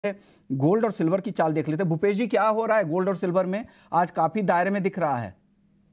Gold और silver की चाल देख लेते हैं। भूपेश जी, क्या हो रहा है गोल्ड और सिल्वर में? आज काफी दायरे में दिख रहा है।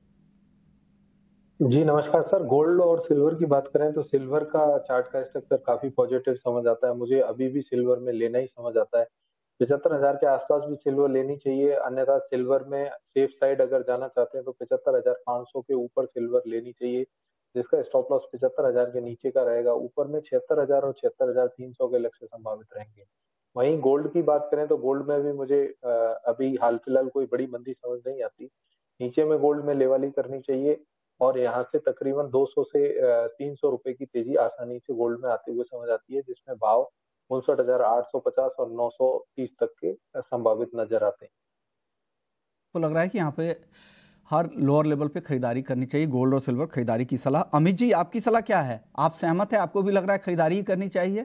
जी नमस्कार सर। गोल्ड और सिल्वर की बात करें तो सिल्वर का चार्ट का स्ट्रक्चर काफी पॉजिटिव समझ आता है। मुझे अभी भी सिल्वर में लेना ही समझ आता है। 75,000 के आसपास भी सिल्वर लेनी चाहिए, अन्यथा सिल्वर में सेफ साइड अगर जाना चाहते हैं तो 75,500 के ऊपर सिल्वर लेनी चाहिए, जिसका स्टॉप लॉस 75,000 के नीचे का रहेगा। ऊपर में 76,000 और 76,300 के लक्ष्य संभावित रहेंगे। वहीं गोल्ड की बात करें तो गोल्ड में भी मुझे अभी हाल फिलहाल कोई बड़ी मंदी समझ नहीं आती। नीचे में गोल्ड में लेवलिंग करनी चाहिए और यहाँ से तकरीबन 200 से 300 रुपए की तेजी आसानी से गोल्ड में आते हुए समझ आती है, जिसमें भाव 59,850 और 930 तक के संभावित नजर आते हैं। तो लग रहा है कि यहाँ पे हर लोअर लेवल पे खरीदारी करनी चाहिए। गोल्ड और सिल्वर खरीदारी की सलाह। अमित जी, आपकी सलाह क्या है? आप सहमत है? आपको भी लग रहा है खरीदारी ही करनी चाहिए?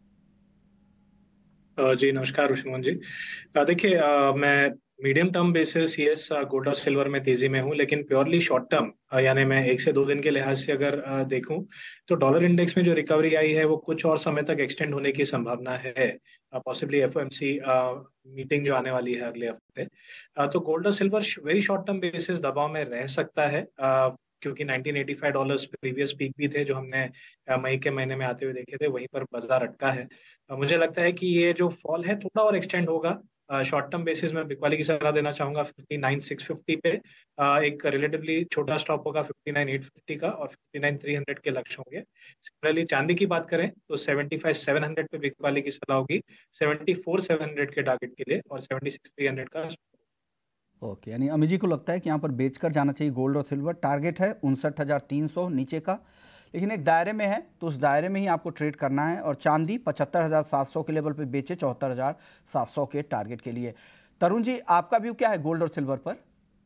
जी नमस्कार ऋषिमोहन जी। देखिए, मैं medium term basis yes gold और सिल्वर में तेजी में हूँ, लेकिन प्योरली शॉर्ट टर्म यानी मैं 1 से 2 दिन के लिहाज से अगर देखूं तो डॉलर इंडेक्स में जो रिकवरी आई है वो कुछ और समय तक एक्सटेंड होने की संभावना है। पॉसिबली एफओएमसी मीटिंग जो आने वाली है अगले हफ्ते। तो गोल्ड और silver very short term basis दबाव में रह सकता है, क्योंकि $1985 प्रीवियस पीक भी थे जो हमने मई के महीने में आते हुए देखे थे, वहीं पर बाजार अटका है। मुझे लगता है कि ये जो फॉल है थोड़ा और एक्सटेंड होगा। शॉर्ट टर्म बेसिस में बिकवाली की सलाह देना चाहूंगा 59,650 पे। एक रिलेटिवली छोटा स्टॉप होगा 59,850 का, और 59,300 के लक्ष्य होंगे। सिमिलरली चांदी की बात करें तो 75,700 पे बिकवाली की सलाह होगी, 74,700 के टारगेट के लिए, और 76,300 का। ओके, यानी अमित जी को लगता है कि यहाँ पर बेचकर जाना चाहिए गोल्ड और सिल्वर। टारगेट है 59,300 नीचे का, लेकिन एक दायरे में है तो उस दायरे में ही आपको ट्रेड करना है। और चांदी 75,700 के लेवल पे बेचे 74,700 के टारगेट के लिए। तरुण जी, आपका व्यू क्या है गोल्ड और सिल्वर पर?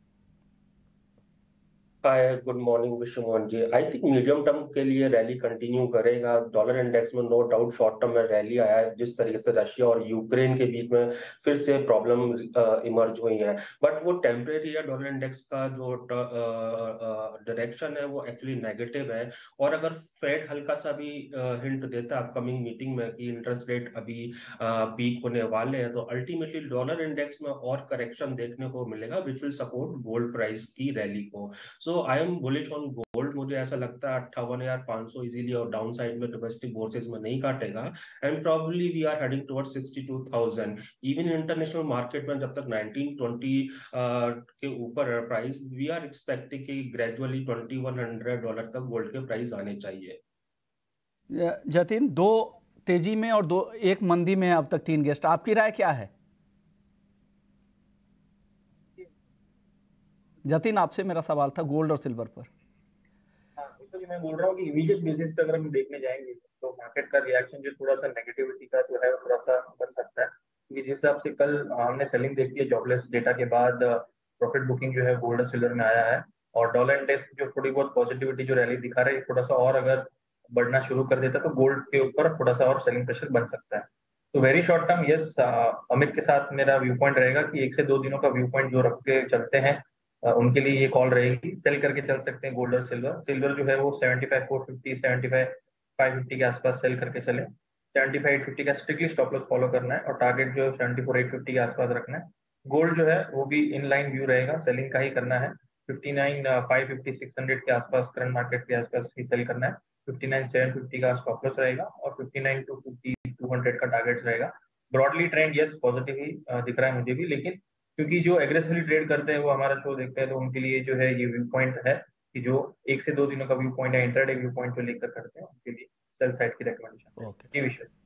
Hi, good morning Vishwamohan ji. I think medium term के लिए रैली कंटिन्यू करेगा। डॉलर इंडेक्स में नो डाउट शॉर्ट टर्म में रैली आया है, जिस तरीके से रशिया और यूक्रेन के बीच में फिर से प्रॉब्लम इमर्ज हुई है, बट वो टेम्परेरी है। डॉलर इंडेक्स का जो डायरेक्शन है वो एक्चुअली नेगेटिव है। और अगर फेड हल्का सा भी हिंट देता है अपकमिंग मीटिंग में कि इंटरेस्ट रेट अभी पीक होने वाले हैं, तो अल्टीमेटली डॉलर इंडेक्स में और करेक्शन देखने को मिलेगा, which will support gold price की रैली को। So I am bullish on gold. मुझे ऐसा लगता है 58,500 इजीली और डाउन साइड में डोमेस्टिक बोर्सेज में नहीं काटेगा, and probably we are heading towards 62,000। Even international market में जब तक 1920 के ऊपर है प्राइस, वी आर एक्सपेक्टिंग कि ग्रेजुअली $2,100 तक गोल्ड के प्राइस आने चाहिए। जतिन, दो तेजी में और दो एक मंदी में है अब तक 3 गेस्ट। आपकी राय क्या है? जतिन, आपसे मेरा सवाल था गोल्ड और सिल्वर पर। तो मैं बोल रहा हूँ कि इमीडिएट बेसिस पे अगर हम देखने जाएंगे तो मार्केट का रिएक्शन जो थोड़ा सा नेगेटिविटी का जो है वो थोड़ा सा बन सकता है, क्योंकि जिस हिसाब से कल हमने सेलिंग देखी है जॉबलेस डेटा के बाद, प्रॉफिट बुकिंग जो है गोल्ड और सिल्वर में आया है। और डॉलर इंडेक्स जो थोड़ी बहुत पॉजिटिविटी जो रैली दिखा रहा है, थोड़ा सा और अगर बढ़ना शुरू कर देता तो गोल्ड के ऊपर थोड़ा सा और सेलिंग प्रेशर बन सकता है। तो very short term yes, Amit के साथ मेरा व्यू पॉइंट रहेगा कि 1 से 2 दिनों का व्यू पॉइंट जो रख के चलते हैं उनके लिए ये कॉल रहेगी। सेल करके चल सकते हैं गोल्ड और सिल्वर। सिल्वर जो है वो 75,450 75,550 के आसपास सेल करके चले। 75,850 का स्ट्रिक्टली स्टॉप लॉस फॉलो करना है, और टारगेट जो है 74,850 के आसपास रखना है। गोल्ड जो है वो भी इन लाइन व्यू रहेगा, सेलिंग का ही करना है। 59,550 600 के आसपास करंट मार्केट के आसपास ही सेल करना है। 59,750 का स्टॉप लॉस रहेगा, और 59,250 का टारगेट रहेगा। ब्रॉडली ट्रेंड यस पॉजिटिव ही दिख रहा है मुझे भी, लेकिन क्योंकि जो एग्रेसिवली ट्रेड करते हैं वो हमारा शो देखते हैं, तो उनके लिए जो है ये व्यू पॉइंट है कि जो 1 से 2 दिनों का व्यू पॉइंट है, इंटरडे व्यू पॉइंट जो लेकर करते हैं, उनके लिए सेल साइड की रिकमेंडेशन ओके। ये विषय।